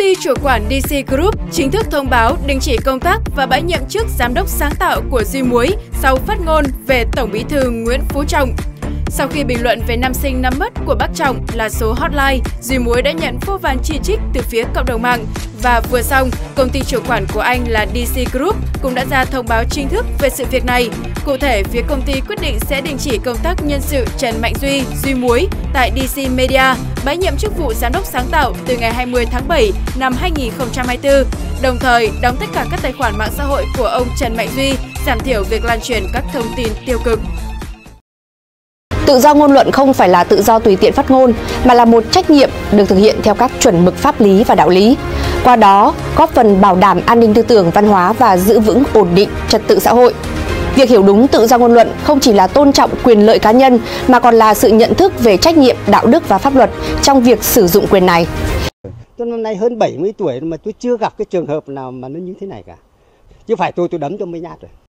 ty chủ quản DC Group chính thức thông báo đình chỉ công tác và bãi nhiệm chức giám đốc sáng tạo của Duy Muối sau phát ngôn về Tổng Bí thư Nguyễn Phú Trọng. Sau khi bình luận về năm sinh năm mất của bác Trọng là số hotline, Duy Muối đã nhận vô vàn chỉ trích từ phía cộng đồng mạng. Và vừa xong, công ty chủ quản của anh là DC Group cũng đã ra thông báo chính thức về sự việc này. Cụ thể, phía công ty quyết định sẽ đình chỉ công tác nhân sự Trần Mạnh Duy, Duy Muối tại DC Media, bãi nhiệm chức vụ giám đốc sáng tạo từ ngày 20 tháng 7 năm 2024, đồng thời đóng tất cả các tài khoản mạng xã hội của ông Trần Mạnh Duy, giảm thiểu việc lan truyền các thông tin tiêu cực. Tự do ngôn luận không phải là tự do tùy tiện phát ngôn, mà là một trách nhiệm được thực hiện theo các chuẩn mực pháp lý và đạo lý. Qua đó, góp phần bảo đảm an ninh tư tưởng, văn hóa và giữ vững ổn định trật tự xã hội. Việc hiểu đúng tự do ngôn luận không chỉ là tôn trọng quyền lợi cá nhân, mà còn là sự nhận thức về trách nhiệm, đạo đức và pháp luật trong việc sử dụng quyền này. Tôi năm nay hơn 70 tuổi mà tôi chưa gặp cái trường hợp nào mà nó như thế này cả. Chứ phải tôi đấm cho mấy nhát rồi.